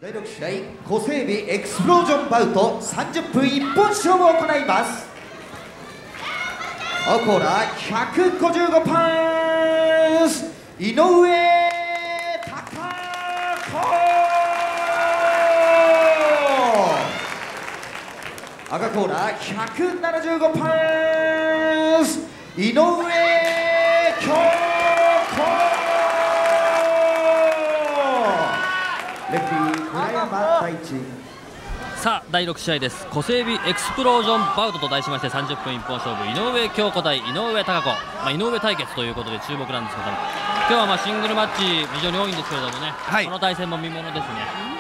第6試合小整備エクスプロージョンバウト30分一本勝負を行います。青コーナー155パンス井上貴子、赤コーナー175パンス井上京子、レフリー村山大地。 さあ第6試合です。小整備エクスプロージョンバウトと題しまして30分一本勝負、井上京子対井上貴子、井上対決ということで注目なんですけども、今日はシングルマッチ非常に多いんですけれどもね、はい、この対戦も見ものです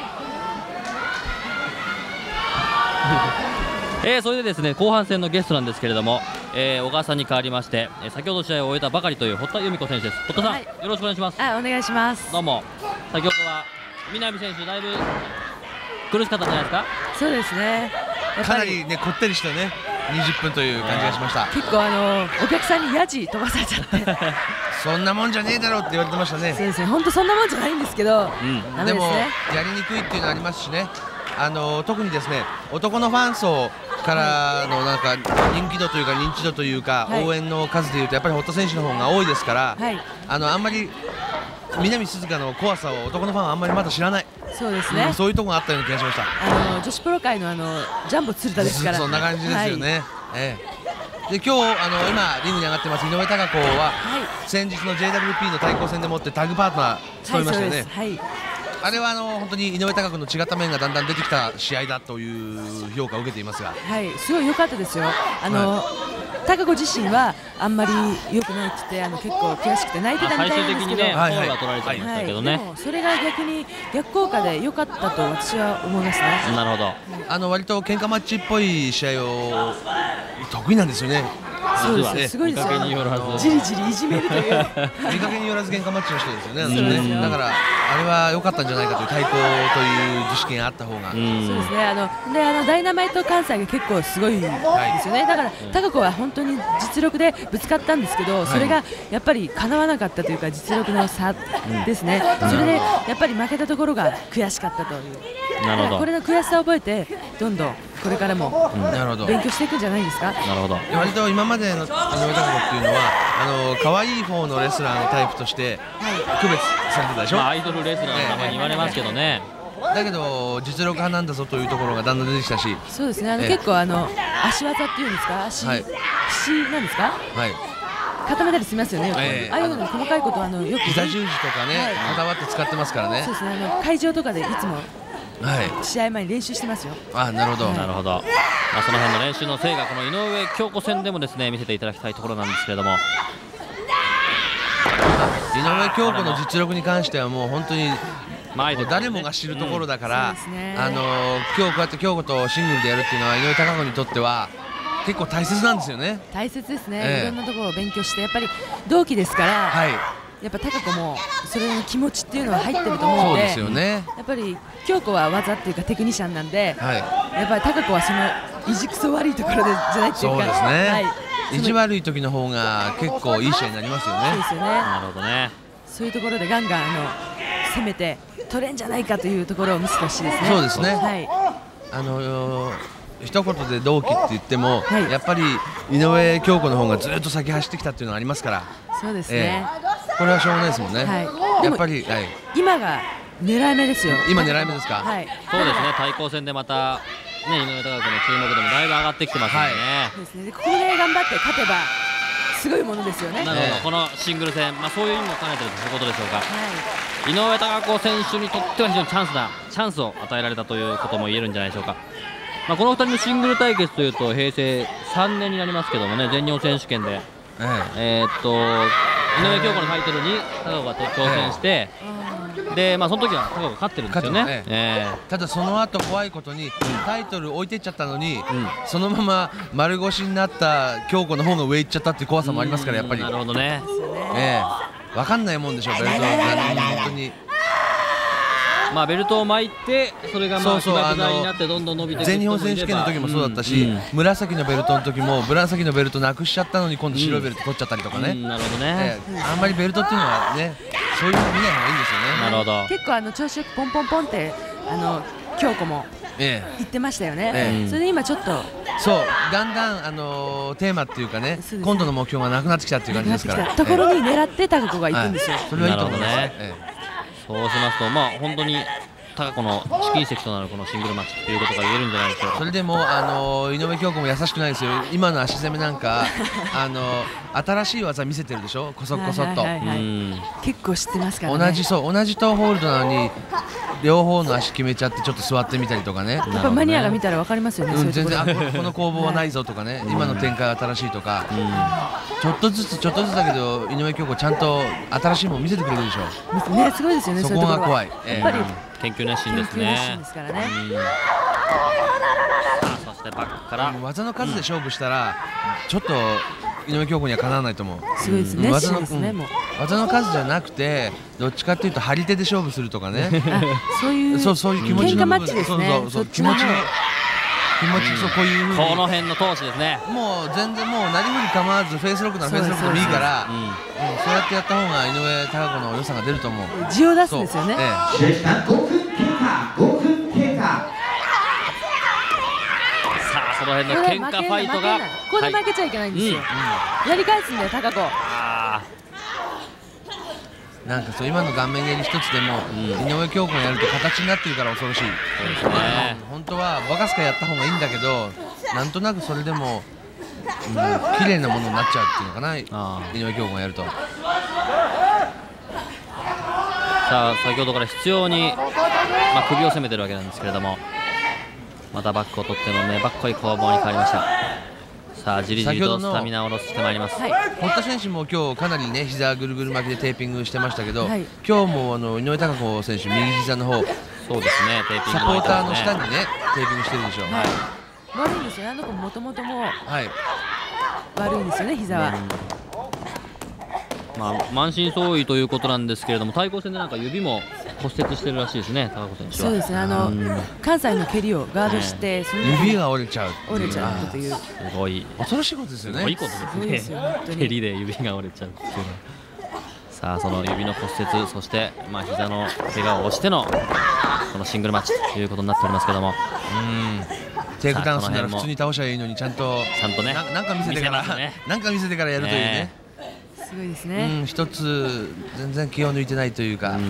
ね。それでですね、後半戦のゲストなんですけれども、小川さんに代わりまして、先ほど試合を終えたばかりという堀田由美子選手です。堀田さん、はい、よろしくお願いします。 お願いします。 どうも。先ほどは南選手だいぶ苦しかったんじゃないですか。 そうですね、 かなりねこってりしてね20分という感じがしました。 結構お客さんにヤジ飛ばされちゃってそんなもんじゃねえだろうって言われてましたね。 そうですね、本当そんなもんじゃないんですけど、 でもやりにくいっていうのありますしね、特にですね男のファン層からのなんか人気度というか認知度というか、応援の数でいうとやっぱり堀田選手の方が多いですから、あんまり南鈴鹿の怖さを男のファンはあんまりまだ知らない。 そうですね、 そういうところがあったような気がしました。 女子プロ界のジャンボ鶴田ですから、 そんな感じですよね。で今日今リングに上がってます井上貴子は、先日の JWP の対抗戦でもってタッグパートナー務めましたよね。あれは本当に井上貴子の違った面がだんだん出てきた試合だという評価を受けていますが、 すごい良かったですよ。貴子自身はあんまり良くないって言って結構悔しくて泣いてたみたいなんですけど、 最終的にね、フォーが取られちゃいましたけどね、 でもそれが逆効果で良かったと私は思いますね。 なるほど。 割と喧嘩マッチっぽい試合を得意なんですよね。 そうですね、すごいですよ。じりじりいじめるという見かけによらず喧嘩マッチの人ですよね。だからあれは良かったんじゃないかという対抗という自主権があった方が。そうですね。ダイナマイト関西が結構すごいですよね。だから貴子は本当に実力でぶつかったんですけど、それがやっぱり叶わなかったというか実力の差ですね。それでやっぱり負けたところが悔しかったという。 なるほど。 これの悔しさを覚えてどんどんこれからも勉強していくんじゃないですか。 なるほど。 割と今までの井上貴子っていうのは可愛い方のレスラーのタイプとして区別されてたでしょ。 アイドルレスラーのために言われますけどね。 だけど実力派なんだぞというところがだんだん出てきたし、 そうですね。結構足技っていうんですか、足なんですか。固めたりしますよね。ああいうの細かいことはよく膝十字とかねこだわって使ってますからね。 そうですね。会場とかでいつも試合前に練習してますよ。 なるほど。 なるほど。その辺の練習の成果、この井上京子戦でもですね見せていただきたいところなんですけれども、 井上京子の実力に関してはもう本当に誰もが知るところだから、今日こうやって京子とシングルでやるっていうのは井上貴子にとっては結構大切なんですよね。 大切ですね。いろんなところを勉強して、やっぱり同期ですから、やっぱ貴子もそれの気持ちっていうのは入ってると思うので、 そうですよね。 やっぱり京子は技っていうかテクニシャンなんで、やっぱり貴子はその意地くそ悪いところでじゃないっていうか、 そうですね。意地悪い時の方が結構いい試合になりますよね。 そうですよね。 なるほどね。 そういうところでガンガン攻めて取れんじゃないかというところを見せてほしいですね。 そうですね。一言で同期って言っても、やっぱり井上京子の方がずっと先走ってきたっていうのがありますから。 そうですね。 これはしょうがないですもんね。やっぱり今が狙い目ですよ。 今狙い目ですか。 そうですね。対抗戦でまた井上貴子の注目度もだいぶ上がってきてますよね。 そうですね。ここで頑張って勝てばすごいものですよね。 なるほど。このシングル戦、そういう意味も兼ねているということでしょうか。井上貴子選手にとっては非常にチャンスを与えられたということも言えるんじゃないでしょうか。この2人のシングル対決というと平成3年になりますけどもね、全日本選手権で、井上京子のタイトルに貴子が挑戦して、でその時は貴子が勝ってるんですよね。 ただその後怖いことにタイトル置いてっちゃったのに、そのまま丸腰になった京子の方が上行っちゃったっていう怖さもありますから、やっぱり。 なるほどね。 分かんないもんでしょう、ベルト本当に。 ベルトを巻いて、それが起爆剤になってどんどん伸びていく。 全日本選手権の時もそうだったし、紫のベルトの時も紫のベルトなくしちゃったのに今度白いベルト取っちゃったりとかね。 なるほどね。 あんまりベルトっていうのはね、そういうの見ない方がいいんですよね。 なるほど。 結構調子よくポンポンポンって京子も言ってましたよね。それで今ちょっとそうだんだんテーマっていうかね、今度の目標がなくなってきたっていう感じですから。 ところに狙って高子が行くんですよ。 それはいいと思います。 そうしますと本当に高子の試金石となるこのシングルマッチということが言えるんじゃないでしょうか。 それでも井上京子も優しくないですよ。今の足攻めなんか新しい技見せてるでしょ、こそこそっと。 結構知ってますからね。 同じトーホールドなのに両方の足決めちゃってちょっと座ってみたりとかね。 やっぱマニアが見たら分かりますよね。 全然この攻防はないぞとかね、今の展開は新しいとか、ちょっとずつだけど井上京子ちゃんと新しいもの見せてくれるでしょ。 ね、すごいですよね。 そこが怖い。 やっぱり研究熱心ですね。 ですからね。 そしてバックから技の数で勝負したらちょっと井上京子にはかなわないと思う。 すごいですね。 技の数じゃなくてどっちかっていうと張り手で勝負するとかね。 そういう気持ちの部分。 そう気持ちそうこういう風にこの辺の闘志ですね。 もう全然もう何振り構わずフェイスロックならフェイスロックでもいいから、そうやってやった方が井上貴子の良さが出ると思う。 地を出すんですよね。 5分経過。 さあその辺の喧嘩ファイトがこれ負けちゃいけないんですよ。やり返すんだよ貴子。 なんかそう今の顔面蹴り一つでも井上京子がやると形になってるから恐ろしい。本当はバカスカやった方がいいんだけど、なんとなくそれでも綺麗なものになっちゃうっていうのかな、井上京子がやると。 さあ先ほどから必要に首を攻めてるわけなんですけれども、またバックを取っての粘っこい攻防に変わりました。さあじりじりとスタミナをロスしてまいります。 堀田選手も今日かなりね膝ぐるぐる巻きでテーピングしてましたけど、今日も井上貴子選手右膝の方、 そうですね、テーピングサポーターの下にねテーピングしてるでしょ。 悪いんですよね。もともとも悪いんですよね、膝は。 満身創痍ということなんですけれども、対抗戦でなんか指も骨折してるらしいですね、高子選手は。 そうですね、関西の蹴りをガードして、 指が折れちゃうという、 すごい恐ろしいことですよね。 すごいことですね。蹴りで指が折れちゃうっていうのは。さあその指の骨折、そして膝の怪我を押してのこのシングルマッチということになっておりますけども、 テイクダウンするなら普通に倒しゃいいのにちゃんとね、 なんか見せてからやるというね。 すごいですね。 一つ全然気を抜いてないというか。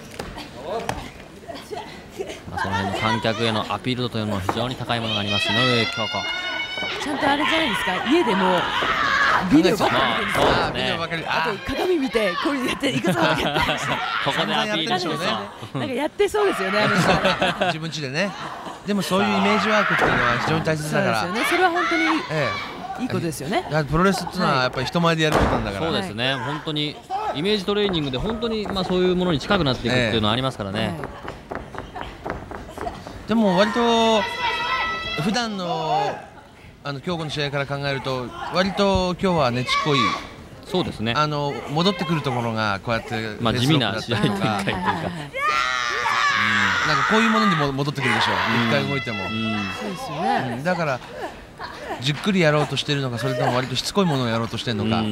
その辺の観客へのアピール度というのも非常に高いものがあります井上京子。 ちゃんとあれじゃないですか、家でもビデオばっかり見てるんですよ。あと鏡見てこうやっていくぞってやってました。 ここでアピールしようね。 なんかやってそうですよね。 自分家でね。でもそういうイメージワークっていうのは非常に大切だから。 そうですよね。それは本当にいいことですよね。 プロレスっていうのはやっぱり人前でやることなんだから。 そうですね。本当にイメージトレーニングで本当にそういうものに近くなっていくっていうのはありますからね。 でも割と普段の京子の試合から考えると割と今日はねちっこい。 そうですね。 戻ってくるところがこうやって地味な試合展開というか。なんかこういうものにも戻ってくるでしょう。一回動いても。 そうですよね。 だからじっくりやろうとしてるのか、それとも割としつこいものをやろうとしてるのか。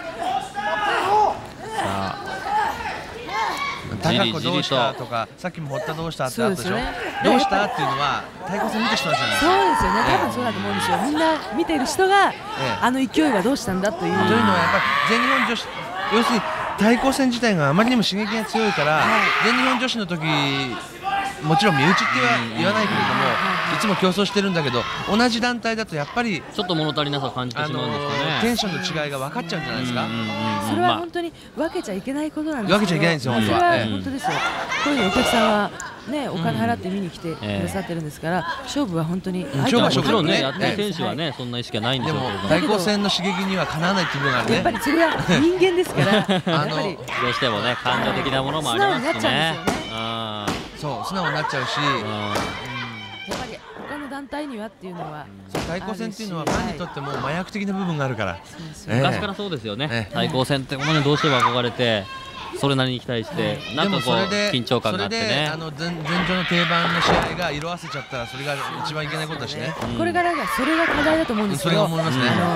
高子どうしたとか、さっきも堀田どうしたってあったでしょ。どうしたっていうのは対抗戦見た人なんじゃないですか。 そうですよね。多分そうだと思うんですよ。みんな見てる人が勢いがどうしたんだという。 というのはやっぱり全日本女子、要するに対抗戦自体があまりにも刺激が強いから、全日本女子の時もちろん身内っては言わないけれども、いつも競争してるんだけど、同じ団体だとやっぱりちょっと物足りなさを感じてしまうんですかね。 テンションの違いが分かっちゃうんじゃないですか。 それは本当に分けちゃいけないことなんですよ。 分けちゃいけないんですよ。 それは本当ですよ。こういうお客さんはね、お金払って見に来てくださってるんですから、勝負は本当にもちろんね、やってる選手はねそんな意識はないんでしょうけど、 でも対抗戦の刺激にはかなわないっていうのがあるね。 やっぱりそれは人間ですからやっぱりどうしてもね感情的なものもありますしね。 そう素直になっちゃうし、 やっぱり他の団体にはっていうのは、 対抗戦っていうのはファンにとっても麻薬的な部分があるから。 昔からそうですよね。対抗戦ってものにどうしても憧れて、それなりに期待して、なんかこう緊張感があってね。 前場の定番の試合が色あせちゃったらそれが一番いけないことだしね。 これからがそれが課題だと思うんですよ。 それが思いますね。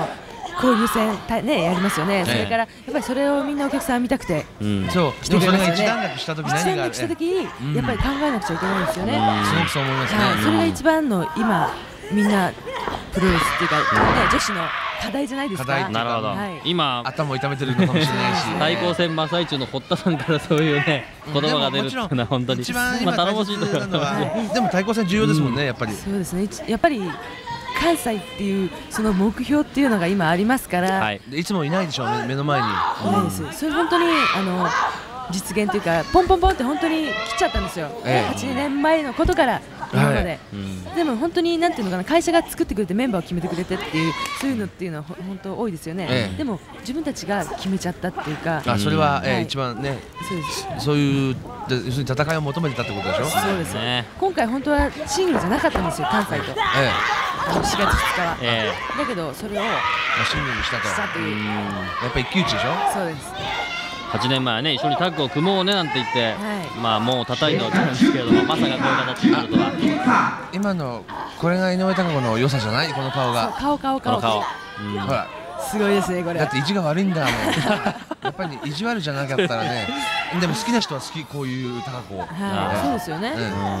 交流戦ねやりますよね。それからやっぱりそれをみんなお客さん見たくてそう来てくれますよね。 でもそれが一段落した時何が一段落した時にやっぱり考えなくちゃいけないんですよね。 すごくそう思いますね。 はい、それが一番の今みんなプロレスっていうかね女子の課題じゃないですか。 課題なるほど、 はい、 今頭を痛めてるのかもしれないし対抗戦真っ最中の堀田さんからそういうね言葉が出るっていうのは本当に一番今頼もしいところなのはでも対抗戦重要ですもんね、やっぱり。 そうですね。やっぱり関西っていうその目標っていうのが今ありますから、 はい、 でいつもいないでしょうね、目の前に。 ないです。それ本当に実現というかポンポンポンって本当に来ちゃったんですよ。8年前のことから今まで、でも本当になんていうのかな、会社が作ってくれてメンバーを決めてくれてっていうそういうのっていうのは本当多いですよね。でも自分たちが決めちゃったっていうか、 それは一番ね、 そうです。 そういう要するに戦いを求めてたってことでしょ。 そうですね。 今回本当はシングルじゃなかったんですよ、関西と。4月2日は。だけどそれをシングルにしたという。 やっぱり一騎打ちでしょ。 そうです。 8年前はね一緒にタッグを組もうねなんて言って、まあもう叩いてはきたんですけれども、まさかこういう形になるとは。 今のこれが井上貴子の良さじゃない、この顔が。 顔。 ほらすごいですねこれ。 だって意地が悪いんだもん。やっぱり意地悪じゃなかったらね。でも好きな人は好き、こういう貴子。 そうですよね。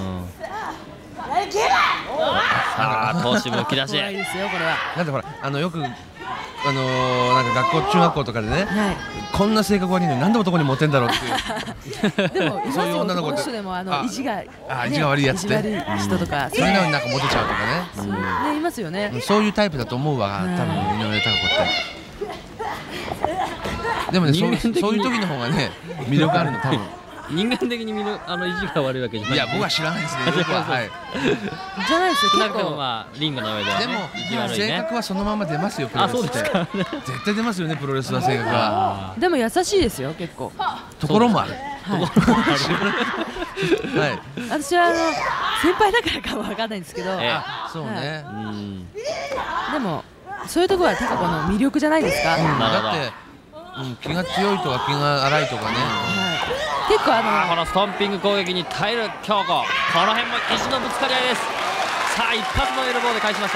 さあ闘志むき出し。 怖いですよこれは。 だってほらよくなんか学校中学校とかでね、こんな性格悪いのになんで男にモテんだろうっていう。 でもそういう女の子って男の人でも意地が悪いやつって意地悪い人とか、 それなのになんかモテちゃうとかねいますよね。 そういうタイプだと思うわ、多分井上貴子って。でもねそういう時の方がね魅力あるの多分。 人間的に意地が悪いわけじゃない。 いや僕は知らないですね。僕はじゃないですよ。 少なくてもまあリングの上ではね。 でも意地悪いね。 性格はそのまま出ますよプロレスって。絶対出ますよねプロレスは性格は。 でも優しいですよ結構。 ところもある。 はい。私は先輩だからかもわかんないんですけど。 そうね。 でもそういうところは貴子の魅力じゃないですか。 だって気が強いとか気が荒いとかね。 結構このストンピング攻撃に耐える京子、この辺も意地のぶつかり合いです。さあ一発のエルボーで返しました。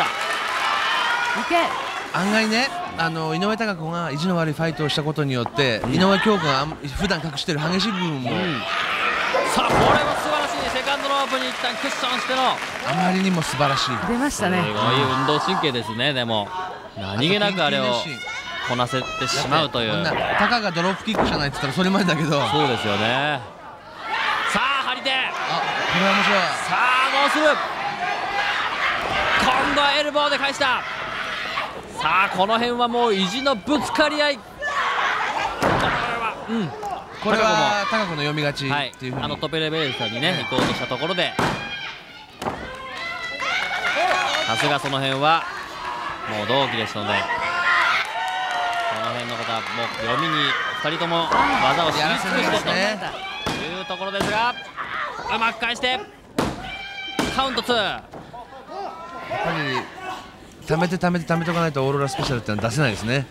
案外ね井上貴子が意地の悪いファイトをしたことによって井上京子が普段隠している激しい部分も、 さあこれも素晴らしい。セカンドロープに一旦クッションしてのあまりにも素晴らしい出ましたね。 すごい運動神経ですね。でも何気なくあれをこなせてしまうという。 タカがドロップキックじゃないって言ったらそれまでだけど。 そうですよね。さあ張り手。 これは面白い。 さあどうする。今度はエルボーで返した。さあこの辺はもう意地のぶつかり合い。 これは貴子の読み勝ちっていうふうにトペレベルさんにね行こうとしたところで、さすがその辺はもう同期ですので。この辺のことはもう読みに2人とも技を知り尽くしてというところですが、うまく返してカウント2。 やっぱり溜めておかないとオーロラスペシャルってのは出せないですね。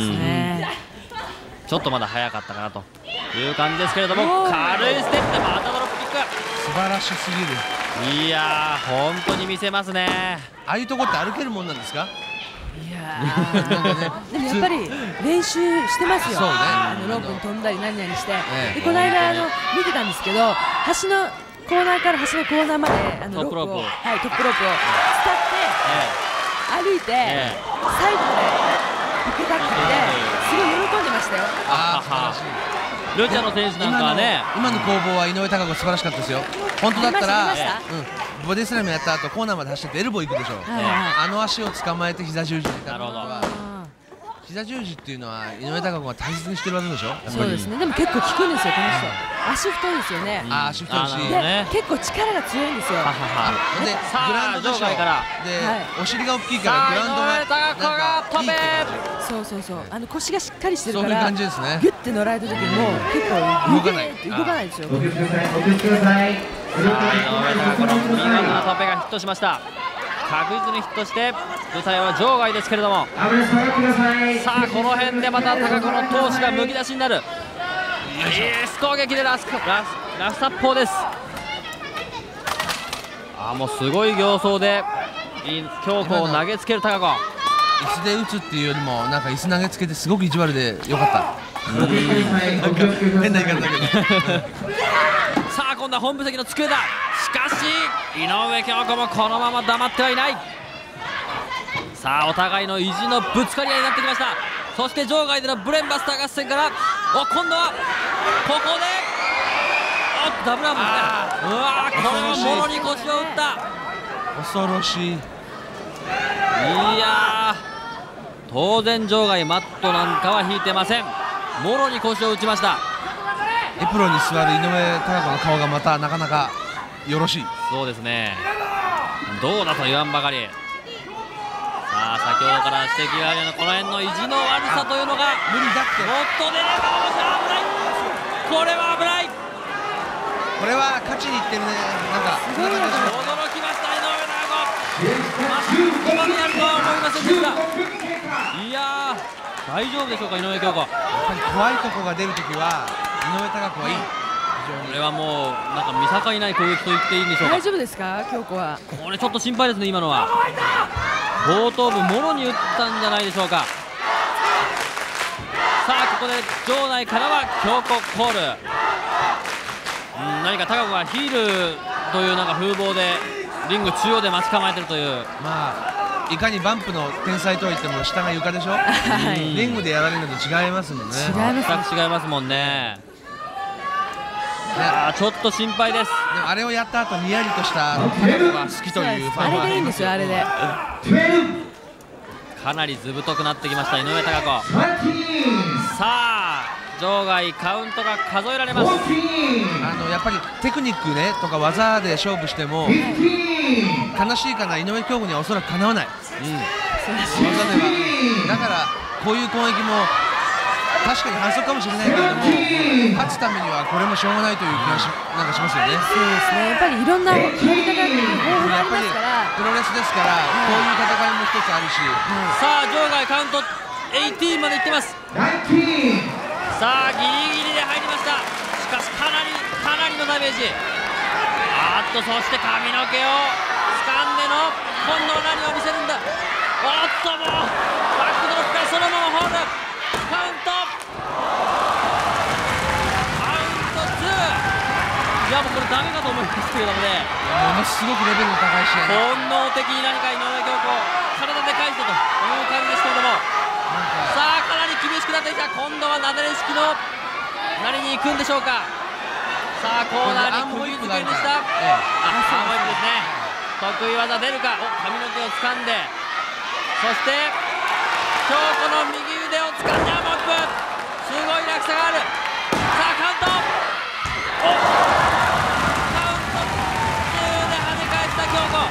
ちょっとまだ早かったかなという感じですけれども、軽いステップ、またドロップキック、 素晴らしすぎる。 いやー本当に見せますね。 ああいうとこって歩けるもんなんですか。 いやでもやっぱり練習してますよ。ロープに飛んだり何々して、でこの間見てたんですけど、端のコーナーから端のコーナーまでトップロープを伝って歩いて最後まで受けたくてすごい喜んでましたよ。 ルチャの選手なんかはね、 今の攻防は井上貴子素晴らしかったですよ。本当だったらボディスラムやった後コーナーまで走ってエルボー行くでしょ。足を捕まえて膝十字になるのは、膝十字っていうのは井上貴子が大切にしてる技でしょ。 そうですね。でも結構効くんですよこの人。足太いですよね。 足太いし結構力が強いんですよ。 でグラウンドでしょ。でお尻が大きいからグラウンドがなんかいいって感じ。 そう腰がしっかりしてるから、 そういう感じですね。 ギュッて乗られた時にも結構動かないですよ。 井上貴子の見事なトペがヒットしました。確実にヒットして舞台は場外ですけれども、さあこの辺でまた貴子の闘志がむき出しになる。エース攻撃でラスト砲です。もうすごい形相で強子を投げつける貴子。 椅子で打つっていうよりもなんか椅子投げつけてすごく意地悪でよかった。なんか変な言い方だけどさあ今度は本部席の机だ。しかし井上京子もこのまま黙ってはいない。さあお互いの意地のぶつかり合いになってきました。そして場外でのブレーンバスター合戦から今度はここでダブルアームですね。うわーこれはもろに腰を打った。 恐ろしい。 いやー当然場外マットなんかは引いてません。もろに腰を打ちました。 エプロンに座る井上貴子の顔がまたなかなかよろしい。 そうですね、どうだと言わんばかり。さあ先ほどから指摘があるようなこの辺の意地の悪さというのが無理だって。 もっと出れば面白い。危ない。これは危ない。 これは勝ちにいってるね。なんかそんな感じがします。 驚きました井上貴子。ここまでやるとは思いませんでした。いやー大丈夫でしょうか井上京子。 やっぱり怖いとこが出るときは井上貴子はいい。 これはもうなんか見境ない攻撃と言っていいんでしょうか。 大丈夫ですか京子は。 これちょっと心配ですね今のは。後頭部もろに打ったんじゃないでしょうか。さあここで場内からは京子コール。何か貴子がヒールというなんか風貌でリング中央で待ち構えてるという。 まあいかにバンプの天才とはいっても下が床でしょ。リングでやられるのと違いますもんね。 違います。 全く違いますもんね。いやちょっと心配です。 でもあれをやった後にやりとした貴子が好きというファンはあれでいいんですよ。あれでかなりずぶとくなってきました井上貴子。さあ場外カウントが数えられます。 やっぱりテクニックねとか技で勝負しても悲しいかな井上京子にはおそらくかなわない、技では。だからこういう攻撃も確かに反則かもしれないけれども勝つためにはこれもしょうがないという気がなんかしますよね。 そうですね。やっぱりいろんなやり方が豊富にありますからプロレスですから、こういう戦いも一つあるし、 さあ場外カウント18までいってます。さあギリギリで入りました。しかしかなりのダメージ。そして髪の毛を掴んでの今度は何を見せるんだ。もうバックドロップからそのままホールカウント2。いやもうこれダメかと思いますけれどもね、 ものすごくレベルの高い試合。 本能的に何か井上京子体で返したという感じですけれども、さあかなり厳しくなってきた。今度はなでれ式の何に行くんでしょうか。さあコーナーに釘付けにしたアームホイップですね。得意技出るか。髪の毛を掴んで、そして京子の右腕を掴んでアームホイップ。すごい落差がある。さあカウントカウント2で跳ね返した京子。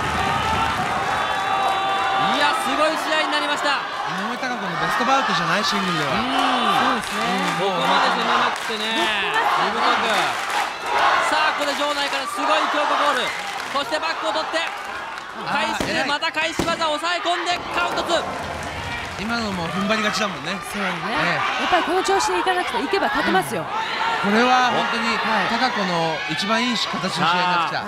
いやすごい試合になりました。 井上貴子のベストバウトじゃないシングルでは。 そうですね。 ここまで攻めなくてね、しぶとく。さあここで場内からすごい京子ゴール。そしてバックを取って返してまた返し技を抑え込んでカウント2。 今のも踏ん張りがちだもんね。 そうね。やっぱりこの調子でいかなくていけば勝てますよ。 これは本当に貴子の一番いい形の試合になってきた。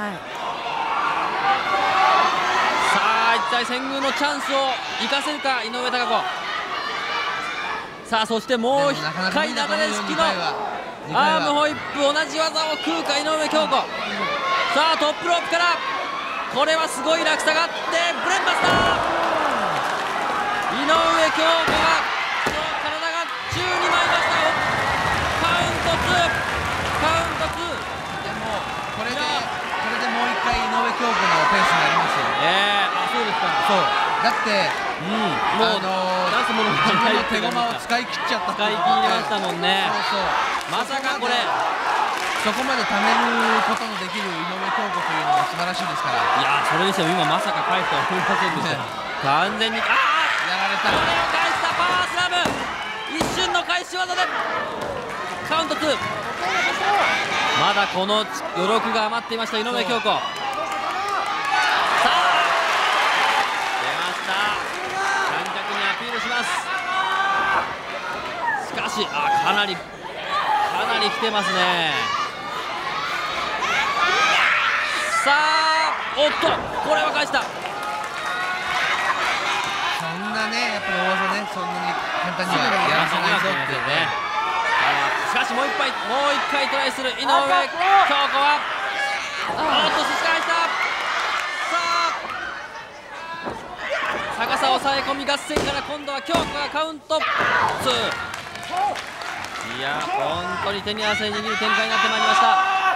さあ一体千宮のチャンスを生かせるか井上貴子。さあそしてもう一回なだれ式のアームホイップ同じ技を食うか井上京子。さあトップロープからこれはすごい落差があってブレーンバスター。井上京子がその体が宙に舞いましたよ。カウント2。 でもこれでもう一回井上京子のペースになりますよ。 そうですか。 そうだってもう自分の手駒を使い切っちゃった。 使い切りましたもんね。まさかこれそこまで貯めることのできる井上京子というのが素晴らしいですから。 いやそれにしても今まさか返すとは思いませんでした。完全にやられた。これを返したパワースラム。一瞬の返し技でカウント2。まだこの余力が余っていました井上京子。さあ出ました。観客にアピールします。しかしかなり来てますね。さあこれは返した。 そんなね、やっぱり大技ね、そんなに簡単にはやらせないぞっていうね。 しかしもう一回トライする井上京子はおっと差し返した。さあ逆さ抑え込み合戦から今度は京子がカウント2。いや本当に手に汗握る展開になってまいりました。さ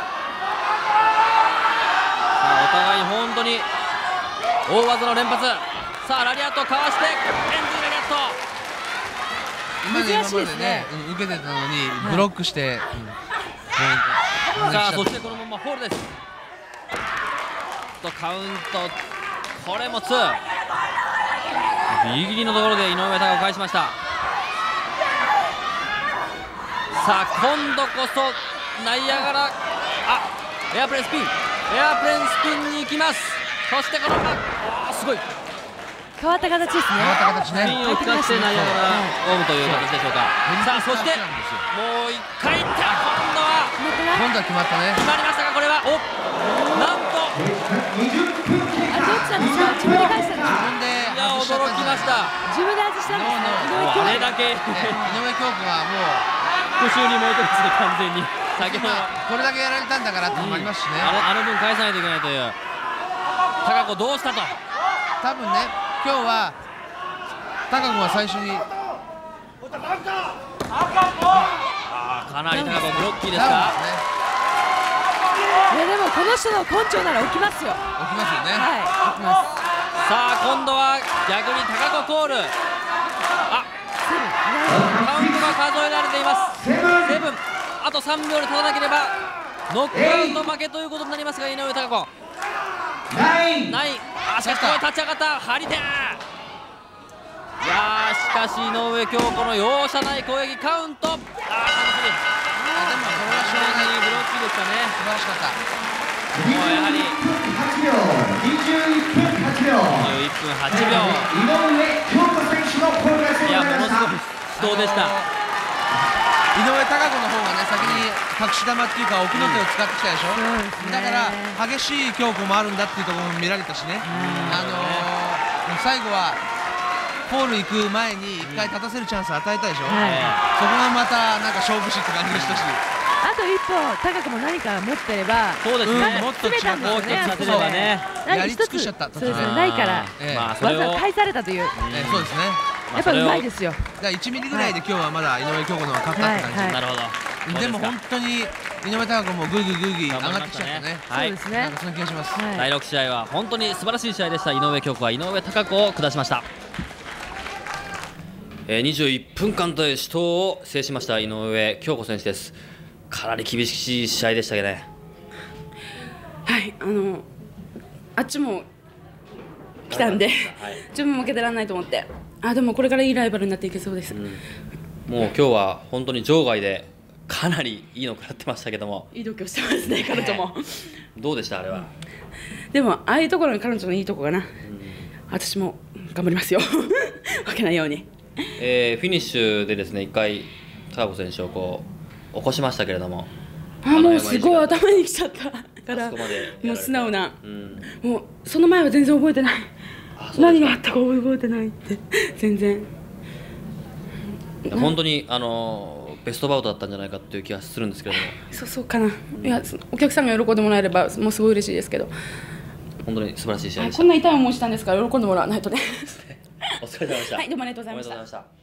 あお互い本当に大技の連発。さあラリアットかわしてエンズラリアット。 今までね、受けてたのにブロックして、 さあそしてこのままホールです。とカウントこれも2。ギリギリのところで井上貴子返しました。さあ今度こそナイアガラエアプレンスピンに行きます。そしてこのまますごい変わった形ですね。 変わった形ね。 ピンを使ってナイアガラオームという形でしょうか。さあそしてもう1回いった。 今度は決まったね。 決まりましたがこれはなんとどっちなんですか。自分で返したんですか。 いや驚きました。 自分で外したんですね。 あれだけ井上京子がも復讐に燃えてますね完全に。先ほどこれだけやられたんだからってのもありますしね。 あの分返さないといけないという。貴子どうしたと。 多分ね今日は貴子は最初にかなり貴子ブロッキーでした。 いやでもこの人の根性なら起きますよ。 起きますよね。 はい起きます。 さあ今度は逆に貴子コール。カウントが数えられています。7。あと3秒で取らなければノックアウト負けということになりますが井上貴子9。しかしこれ立ち上がった張り手。いやしかし井上京子の容赦ない攻撃カウント。でもこれはしょうがないブロッキーでしたね。 素晴らしかった。 もうやはり21分8秒。いやものすごい死闘でした。 井上貴子の方がね先に隠し球っていうか奥の手を使ってきたでしょ。だから激しい強固もあるんだっていうところも見られたしね。最後はフォール行く前に1回立たせるチャンスを与えたでしょ。そこがまたなんか勝負師って感じでしたし。 あと一歩貴子も何か持ってれば。 そうですね。 もっと詰めたんですよね。 もっと立てればね。 やり尽くしちゃった。 そうですね。ないから技返されたという。 そうですね。 やっぱうまいですよ。 だから1ミリぐらいで今日はまだ井上京子の方が勝ったって感じ。 なるほど。 でも本当に井上貴子もぐいぐい上がってきちゃったね。 そうですね。 なんかそんな気がします。 第6試合は本当に素晴らしい試合でした。井上京子は井上貴子を下しました。21分間という死闘を制しました井上京子選手です。かなり厳しい試合でしたけどね。 はい、あっちも来たんで、自分も負けてらんないと思って、でもこれからいいライバルになっていけそうです。 もう今日は本当に場外でかなりいいの食らってましたけども。 いい度胸してますね、彼女も。 どうでしたあれは。 でもああいうところが彼女のいいとこかな。私も頑張りますよ。負けないように。 フィニッシュでですね、一回貴子選手をこう起こしましたけれども。 もうすごい頭にきちゃったからもう素直な、もうその前は全然覚えてない。何があったか覚えてないって全然。 本当にベストバウトだったんじゃないかっていう気がするんですけれども。 そうかな。いやお客さんが喜んでもらえればもうすごい嬉しいですけど。 本当に素晴らしい試合でした。 こんな痛い思いしたんですから喜んでもらわないとね。 お疲れ様でした。 はい、どうもありがとうございました。